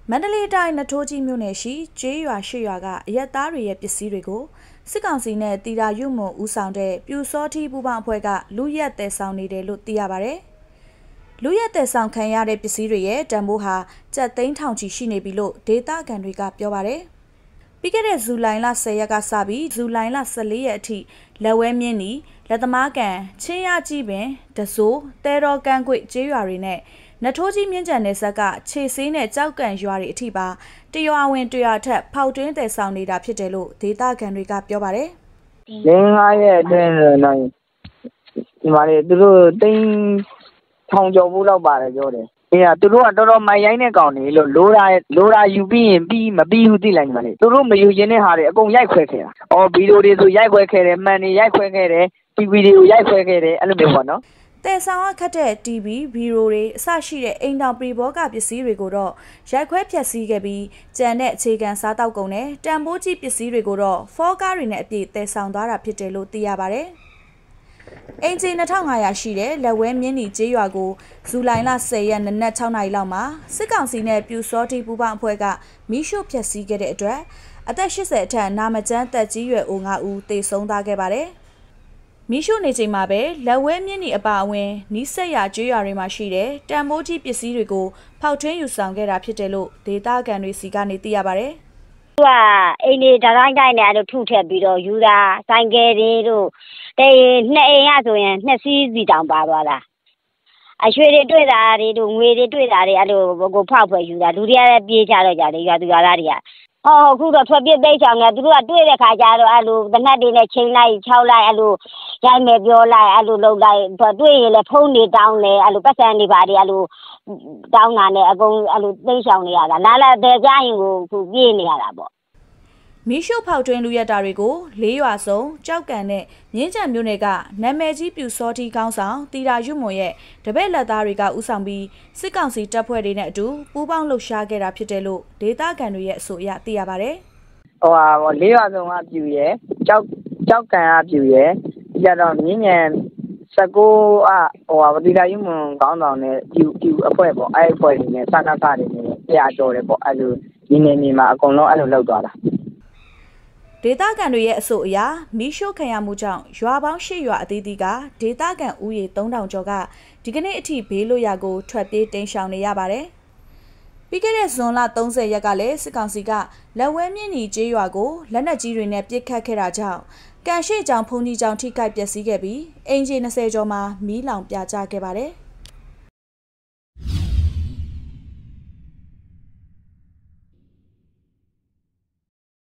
မန္တလေးတိုင်းနထိုးကြီးမြို့နယ်ရှိကျေးရွာ၈ရွာကအရက်သားတွေရဲ့ပစ္စည်းတွေကိုစစ်ကောင်စီနဲ့တီရာယူမွန်ဦးဆောင်တဲ့ပြူစောထီပူပေါင်းအဖွဲ့ကလူရက်တဲဆောင်နေတယ်လို့သိရပါတယ်။လူရက်တဲဆောင်ခံရတဲ့ပစ္စည်းတွေရဲ့တန်ဖိုးဟာကျပ်သိန်းထောင်ချီရှိနေပြီလို့ဒေသခံတွေကပြောပါတယ်။ပြီးခဲ့တဲ့ဇူလိုင်လ10ရက်ကစပြီးဇူလိုင်လ14ရက်အထိလက်ဝဲမြင်းနီလက်သမားကန်ချင်းရကြီးပင်ဒဆိုးတဲတော်ကန်းကွေကျေးရွာတွေနဲ့နထိုးကြီးမြင့်ကျန်နယ်ဆက်ကခြေဆေးနဲ့ကြောက်ကန်ရွာတွေအထိပါတရွာဝင်တရွာထက်ဖောက်တွင်းတဲဆောင်နေတာဖြစ်တယ်လို့ဒေသခံတွေကပြောပါတယ်။5ရက်အတွင်းတော့ဒီမှာလေသူတို့တိန်းထောင်ကျော်ဖို့လောက်ပါတယ်ပြောတယ်။သူတို့ကတော်တော်မိုက်ရိုင်းတဲ့ကောင်တွေလို့လိုရာယူပြီးရင်ပြီးမပြီးဘူးသိလိုက်မှာလေ။သူတို့မယူရင်းတဲ့ဟာတွေအကုန်ရိုက်ခွဲခဲ့တာ။ဗီဒီယိုတွေဆိုရိုက်ခွဲခဲ့တယ်မှန်တွေရိုက်ခွဲခဲ့တယ်ဒီဗီဒီယိုရိုက်ခွဲခဲ့တယ်အဲ့လိုမျိုးပေါ့နော်။တဲဆောင်ခတ်တဲ့ TV ဗီရိုတွေအစရှိတဲ့အိမ်တောင်ပရိဘောကပစ္စည်းတွေကိုတော့ရိုက်ခွဲဖျက်ဆီးခဲ့ပြီးကြံတဲ့အခြေခံစားတောက်ကုန်နဲ့တန်ဖိုးကြီးပစ္စည်းတွေကိုတော့ဖောကားတွေနဲ့အပြည့်တဲဆောင်သွားတာဖြစ်တယ်လို့သိရပါတယ်။အင်ဂျီ2500ရှိတဲ့လက်ဝဲမြင်းနီကျေးရွာကိုဇူလိုင်လ10ရက်နနက်6နာရီလောက်မှာစစ်ကောင်စီနဲ့ပြူစောတီပူပေါင်းအဖွဲ့ကမီးရှို့ဖျက်ဆီးခဲ့တဲ့အတွက်အသက်80အထက်နာမကျန်းတက်ကြီးရွယ်အို9ဦးသေဆုံးသွားခဲ့ပါတယ်။မီးရှို့နေချိန်မှာပဲလက်ဝဲမြင့်နီအပါအဝင်နီးစက်ရကျွေးရွာတွေမှာရှိတဲ့တန်မိုးကြီးပစ္စည်းတွေကိုဖောက်ထွင်းယူဆောင်ခဲ့တာဖြစ်တယ်လို့ဒေသခံတွေစီကနေသိရပါတယ်။သူကအိမ်တွေတိုင်းနဲ့အဲ့လိုထုထက်ပြီးတော့ယူတာဆိုင်ကယ်တွေတို့တဲ့နှစ်အိမ်ရဆိုရင်နှစ်စီးစီတောင်ပါသွားတာ။အရွှေတွေတွေ့တာတွေတို့ငွေတွေတွေ့တာတွေအဲ့လိုကိုဖောက်ဖွဲ့ယူတာလူတွေကလည်းပြေးကြတော့ကြတယ်ရွာသူရွာသားတွေကခုတော့ထွက်ပြေးသိမ်းဆောင်နေသူတို့ကတွေ့တဲ့ခါကျတော့အဲ့လိုတနက်တွေနဲ့ချိန်လိုက်6လိုက်အဲ့လိုရိုက်မယ်ပြောလိုက်အဲ့လိုလုပ်လိုက်တွေ့ရင်လည်းဖုန်းတွေတောင်းတယ်အဲ့လိုပတ်စံတွေပါတွေအဲ့လိုတောင်းတာနဲ့အကုန်အဲ့လိုသိမ်းဆောင်နေရတာလာတဲ့ကြရင်ကိုပြေးနေရတာပေါ့မီးရှို့ဖောက်ထွင်းလူရတာတွေကို၄ရွာစုံကြောက်ကန်နဲ့မြင်းကြံမြို့နယ်ကနာမည်ကြီးပြူစောတီကောင်းဆောင်တီရာယူမွန်ရဲ့တပည့်လက်သားတွေကဥဆောင်ပြီးစစ်ကောင်စီတပ်ဖွဲ့တွေနဲ့အတူပူးပေါင်းလှုပ်ရှားခဲ့တာဖြစ်တယ်လို့ဒေသခံတွေရဲ့အဆိုအရသိရပါတယ်။၄ရွာစုံကပြူရဲ့ကြောက်ကန်ကပြူရဲ့ကြတော့မြင်းကြံ19တီရာယူမွန်ကောင်းဆောင်နဲ့ပြူအဖွဲ့ပေါ့အဲ့အဖွဲ့တွေနဲ့စကားတွေနဲ့တရားကြော်တယ်ပေါ့အဲ့လိုဒီနေမှာအကုန်လုံးအဲ့လိုလောက်သွားတာဒေသခံတွေရဲ့အဆိုအရမီးရှို့ခံရမှုကြောင့်ရွာပေါင်း8ရွာအသီးသီးကဒေသခံဦးရေ3000ကျော်ကဒီကနေ့အထိဘေးလွတ်ရာကိုထွက်ပြေးတိမ်းရှောင်နေရပါတယ်။ပြီးခဲ့တဲ့ဇွန်လ30ရက်ကလည်းစစ်ကောင်စီကလက်ဝဲမြင့်နီကျေးရွာကိုလက်နက်ကြီးတွေနဲ့ပစ်ခတ်ခဲ့တာကြောင့်ကန်ရှိကျောင်းဖုန်ကြီးကျောင်းထိခိုက်ပျက်စီးခဲ့ပြီးအင်ဂျီ20ကျော်မှာမီးလောင်ပြာကျခဲ့ပါတယ်။